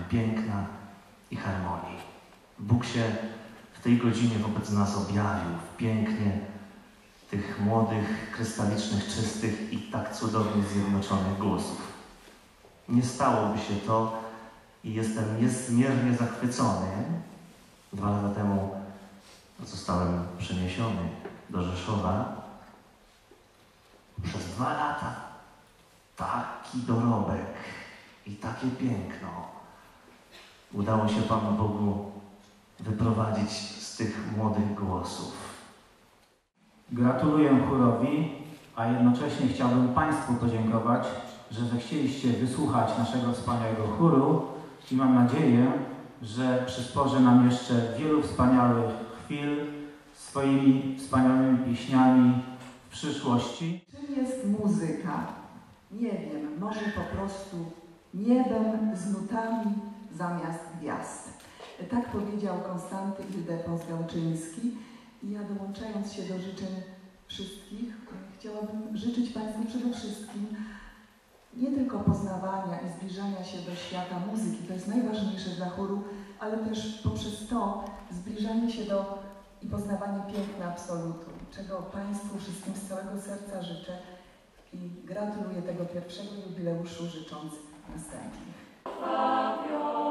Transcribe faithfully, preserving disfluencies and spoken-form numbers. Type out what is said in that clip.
piękna i harmonii. Bóg się w tej godzinie wobec nas objawił w pięknie tych młodych, krystalicznych, czystych i tak cudownie zjednoczonych głosów. Nie stałoby się to i jestem niezmiernie zachwycony. Dwa lata temu zostałem przeniesiony do Rzeszowa. Przez dwa lata taki dorobek i takie piękno udało się Panu Bogu wyprowadzić z tych młodych głosów. Gratuluję chórowi, a jednocześnie chciałbym Państwu podziękować, że zechcieliście wysłuchać naszego wspaniałego chóru i mam nadzieję, że przysporzy nam jeszcze wielu wspaniałych chwil swoimi wspaniałymi pieśniami w przyszłości. Czym jest muzyka? Nie wiem, może po prostu niebem z nutami zamiast gwiazd. Tak powiedział Konstanty Ildefons Gałczyński i ja, dołączając się do życzeń wszystkich, chciałabym życzyć Państwu przede wszystkim nie tylko poznawania i zbliżania się do świata muzyki, to jest najważniejsze dla chóru, ale też poprzez to zbliżanie się do i poznawanie piękna absolutu, czego Państwu wszystkim z całego serca życzę i gratuluję tego pierwszego jubileuszu, życząc następnych.